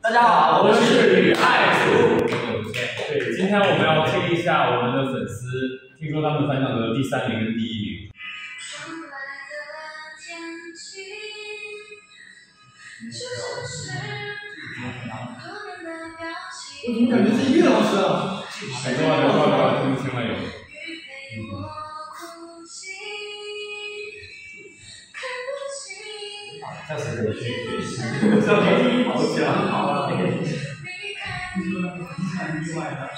大家好，我是女爱组。 对，今天我们要听一下我们的粉丝，听说他们翻唱的第3名跟第1名。 我怎么感觉是音乐老师啊？ 等会儿，听不清了有。 这是可以学习，这没好讲好了。意外的。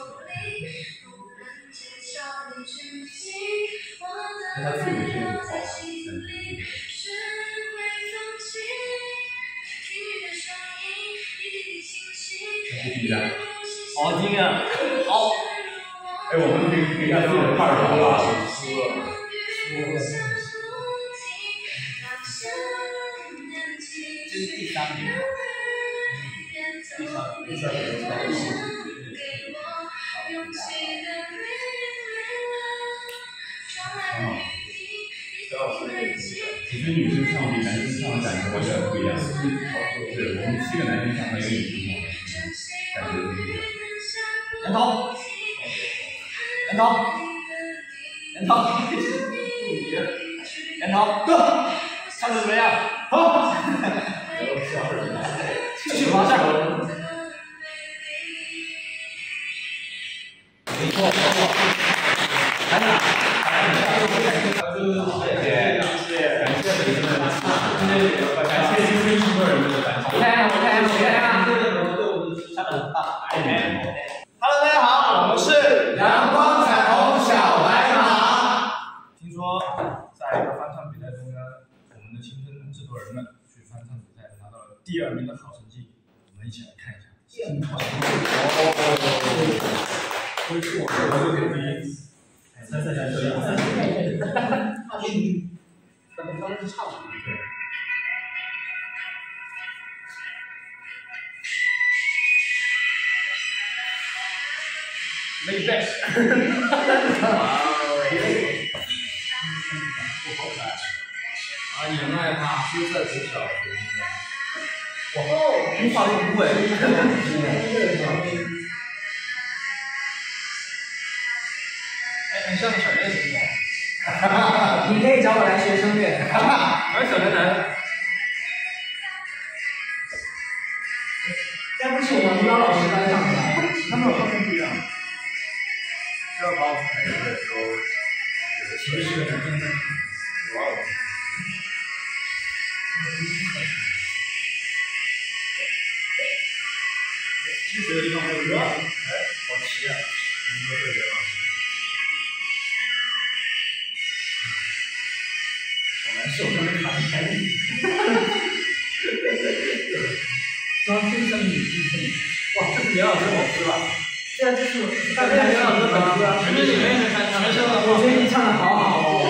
他自己是好。好听啊！好。 哎，我们可以看自己的 part 好吧？输了。 这是第3名。第3名其实女生唱比男生唱的感觉完全不一样。对，我们7个男生唱和一个女生唱，感觉不一样。 人头，哥，唱的怎么样？好。继续往下。没错。来吧。 感谢今天这么多人的翻唱。 Hello， 大家好，我们是阳光彩虹小白马。 听说在一个翻唱比赛中呢，我们的青春制作人们去翻唱比赛拿到了第2名的好成绩，我们一起来看一下。 不是我就给第1。3 他们是唱的。 对。 Lay back。 你们害怕出色从小学。哦，无法领会。 很像小练习你可以找我来学声乐。 小男孩。 该不是我们舞蹈老师翻唱的吧？ 他们好像不一样。 需要把我们每个人都有个情绪的感觉。哇哦！ 积极的地方还有一个。 好齐啊！你说对了。 好难受，刚才卡的太厉装真生女医生。哇，这是袁老师的粉丝吧？对啊，这是大概袁老师的粉丝啊。 全里面全身的。 我觉得你唱的好好哦。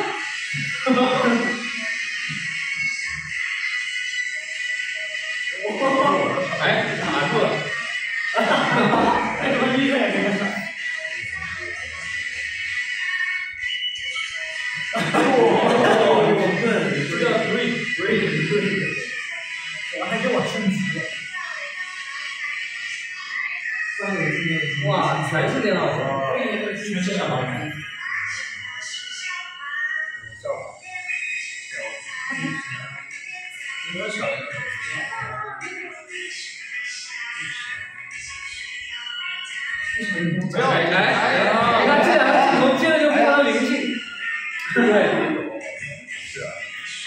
哎，卡住了。 哎，怎么厉害这个事？ 这叫 break。 我还给我升级。哇，全是电脑的。 全是小孩。有点小。 不要来！你看这2个镜头接的就非常的灵性，对不对？ 是啊。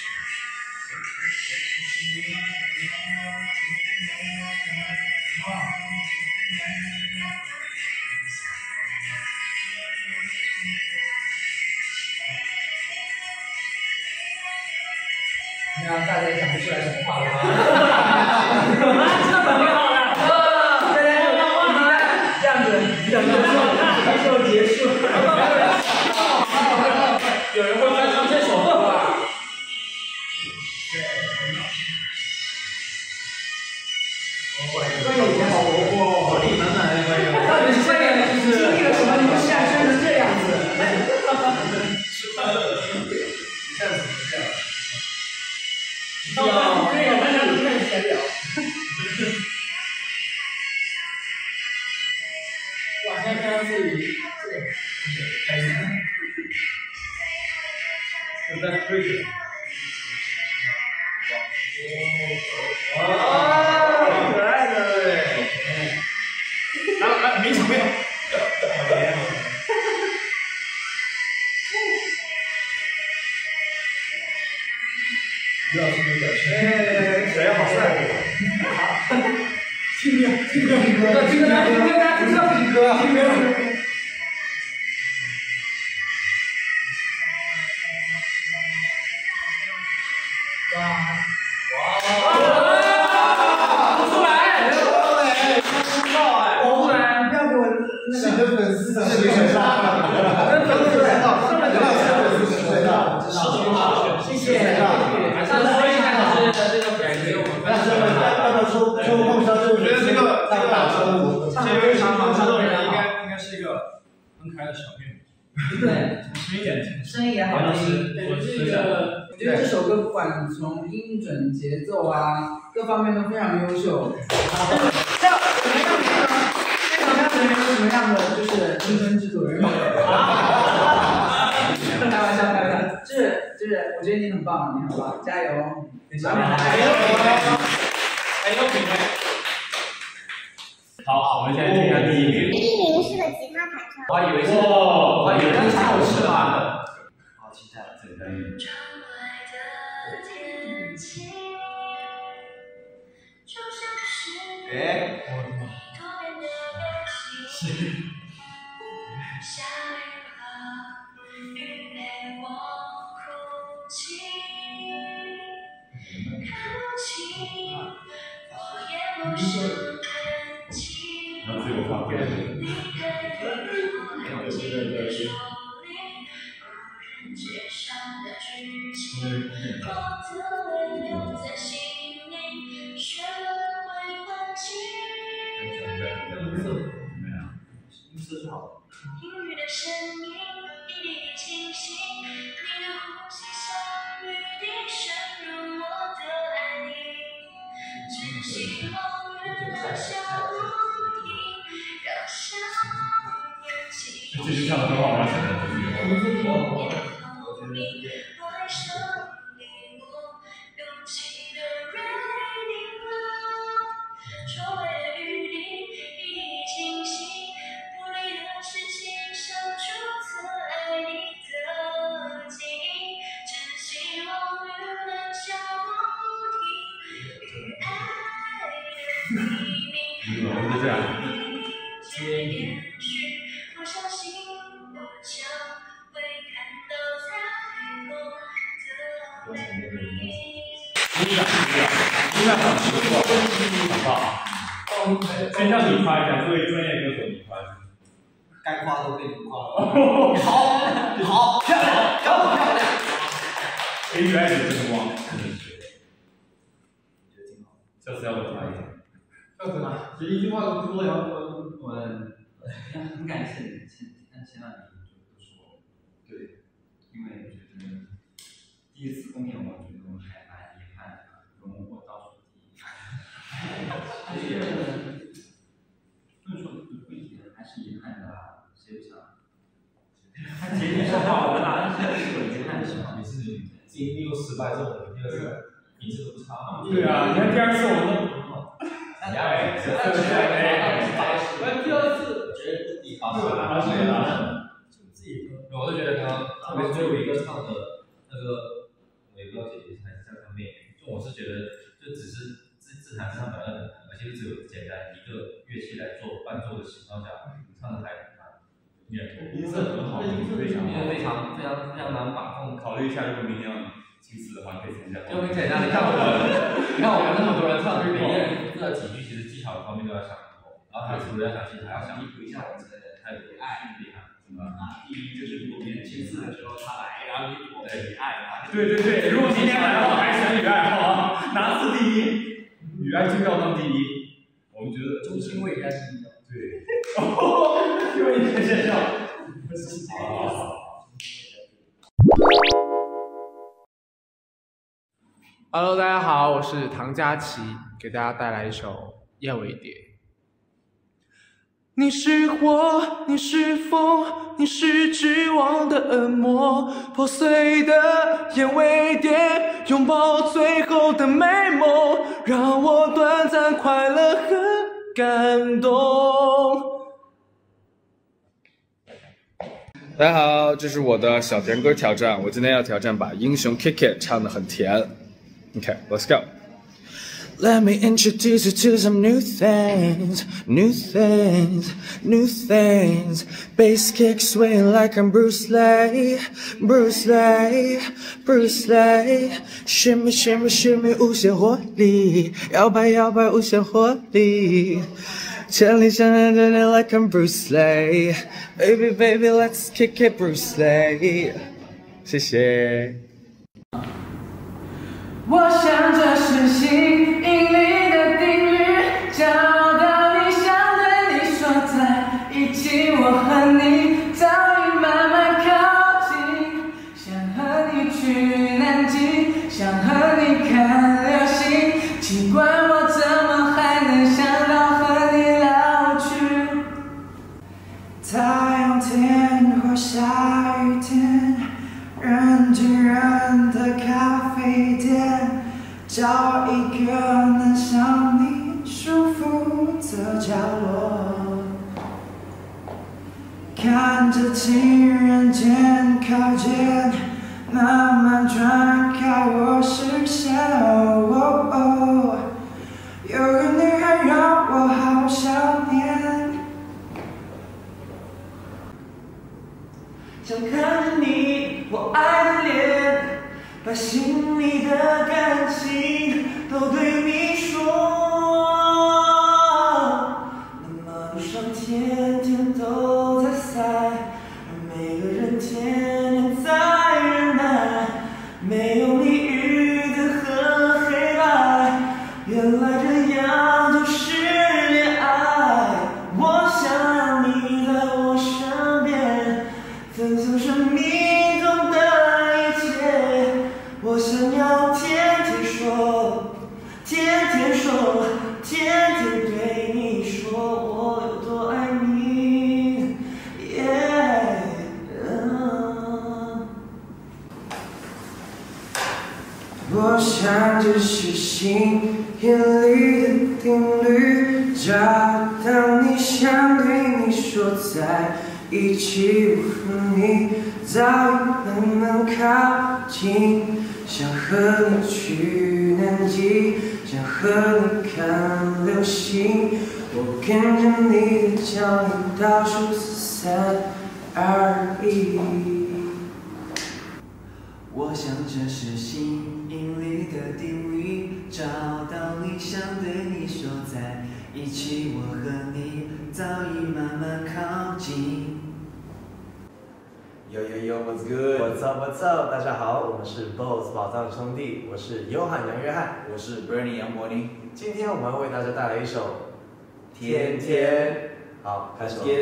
你看大家讲不出来什么话了吗？ 这本挺好的。 大家这样子，整个秀结束。 有人会翻唱这首歌吧？ 关友以前好活泼，活力满满的关友。到底是关友经历了什么？你们现在变成这样子？ 是快乐的。 你下次怎么这样？ 要那个大家不太闲聊。 可爱的嘞！ 来，没场面。于老师的表现， 谁好帅？ 听歌， 听歌，大家听歌，听歌。 声音也好听，对，就是我觉得这首歌不管从音准、节奏啊各方面都非常优秀。像我们样子呢，这首歌里面有什么样的就是青春制作人？开玩笑，开玩笑，就是我觉得你很棒，你很棒，加油！ 很有品味。 好，我们现在听一下第一名。 第一名是个吉他弹唱。 我还以为是唱我吃饭的。 好，期待了，这个单元。 哎， 然后自由发挥。 音色是好的。 这句唱的很好吗？就这样。音量很不错，很棒。先让你夸一下，作为专业歌手，你夸一下。 该夸都被你夸了。好，漂亮，漂亮。 女爱的灯光，真的是。 我觉得挺好。 下次要不夸一下？ 要怎么？这一句话都不说呀。 我很感谢你，前两年就都说，对，因为我觉得第一次公演，我觉得还蛮遗憾的，跟我倒数第一。不能说不遗憾，还是遗憾的吧，谁不想？他结局是好的啦，但是有遗憾的时候。 每次经历过失败之后，第二次名次都不差。 对啊，你看第二次我们都。 第二次绝不低啊！自己歌，我都觉得刚刚特别是最后一个唱的那个伟哥姐姐还是在上面，就我是觉得就只是自弹自唱表现很难，而且只有简单一个乐器来做伴奏的情况下，唱的还很难。 音色很好， 非常难把控。 考虑一下，如果明天要亲自的话，可以参加。 就很简单，你看我们那么多人唱，每个人负责几句，其实技巧方面都要想很多。然后他除了要想技巧，还要想一下我们的态度，爱厉害，什么啊？第一就是如果别人亲自的时候他来，然后我们你爱他。 对，如果今天来的话，还选女爱好啊，拿次第一，女爱就要当第一。我们觉得中心位置第一。 对。 又一天现象。 Hello， 大家好，我是唐佳琪，给大家带来一首《燕尾蝶》。你是火，你是风，你是绝望的恶魔，破碎的燕尾蝶， 拥抱最后的美梦，让我短暂快乐和感动。 大家好，这是我的小甜歌挑战，我今天要挑战把《英雄 Kick It》唱得很甜。Okay, let's go. Let me introduce you to some new things, new things, new things. Bass kick swing like I'm Bruce Lee, Bruce Lee, Bruce Lee. Shimmy, shimmy, shimmy, 无限活力，摇摆摇摆，无限活力。千里相连的人 like I'm Bruce Lee, baby baby let's kick it Bruce Lee。谢谢。 我想这是吸引力的定律，找到你，想对你说在一起，我和你早已慢慢靠近，想和你去南极，想和你看流星，奇怪我怎么还能想到和你老去。太阳天或下雨天，人挤人的咖啡店，找一个能像你舒服的角落，看着情人间靠近，慢慢转开我视线。有个女孩让我好想念，想看着你我爱的脸，把心里的感情都对你说。那马路上天天都在塞，每个人天天在忍耐，没有你日子和黑白，原来这样就是恋爱。我想让你在我身边，分享生命中的一切，我想要天天说，天天说，天天对你说我有多爱你。我想这是吸引力的定律，找到你，想对你说在一起，我和你早已慢慢靠近，想和你去南极，想和你看流星，我跟着你的脚印倒数4、3、2、1。我想这是吸引力的定律，找到你，想对你说在一起，我和你早已慢慢靠近。 Yo yo yo, what's good? What's up? What's up? 大家好，我们是 BOSS 宝藏兄弟，我是尤翰杨约翰，我是 Bernie 杨柏宁。今天我们要为大家带来一首《天天》。好，开始了。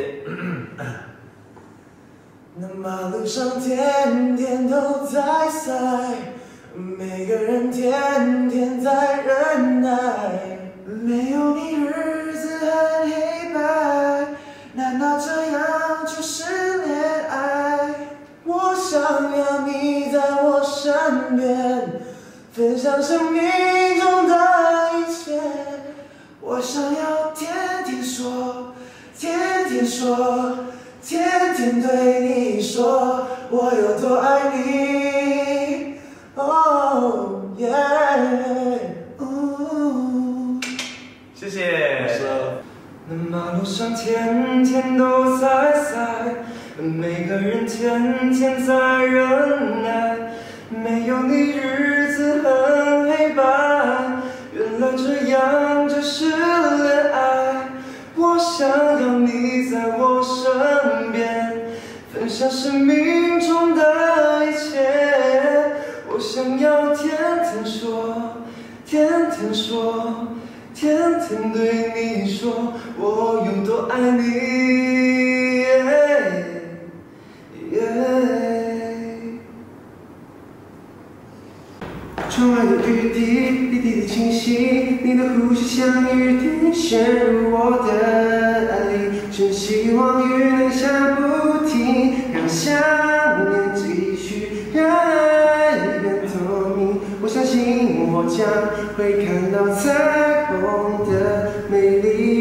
那马路上天天都在塞，每个人天天在忍耐，没有你日子很黑白，难道这样就是恋爱？我想要你在我身边，分享生命中的一切，我想要天天说，天天说，天天对你说我有多爱你。Oh yeah， 谢谢。那马路上天天都在塞，每个人天天在忍耐，没有你日子很黑白，原来这样就是恋爱。我想要你在我身边，分享生命中的一切，我想要天天说，天天说，天天对你说我有多爱你。窗外的雨滴，滴滴的清晰，你的呼吸像雨滴陷入我的爱里，真希望雨能下不停，让想念继续，让爱变透明。我想将会看到彩虹的美丽。